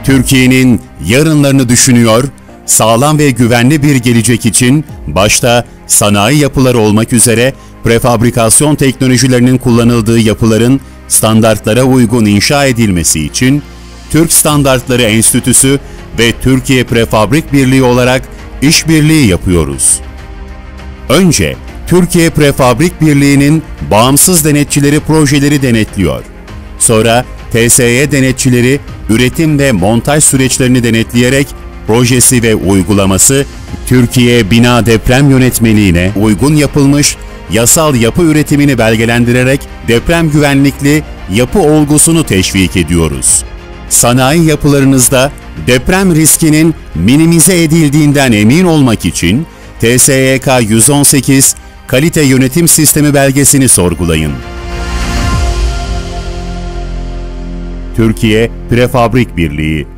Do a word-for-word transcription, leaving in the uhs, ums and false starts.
Türkiye'nin yarınlarını düşünüyor, sağlam ve güvenli bir gelecek için başta sanayi yapıları olmak üzere prefabrikasyon teknolojilerinin kullanıldığı yapıların standartlara uygun inşa edilmesi için Türk Standartları Enstitüsü ve Türkiye Prefabrik Birliği olarak işbirliği yapıyoruz. Önce Türkiye Prefabrik Birliği'nin bağımsız denetçileri projeleri denetliyor. Sonra T S E denetçileri üretim ve montaj süreçlerini denetleyerek projesi ve uygulaması Türkiye Bina Deprem Yönetmeliğine uygun yapılmış yasal yapı üretimini belgelendirerek deprem güvenlikli yapı olgusunu teşvik ediyoruz. Sanayi yapılarınızda deprem riskinin minimize edildiğinden emin olmak için T S E K yüz on sekiz Kalite Yönetim Sistemi belgesini sorgulayın. Türkiye Prefabrik Birliği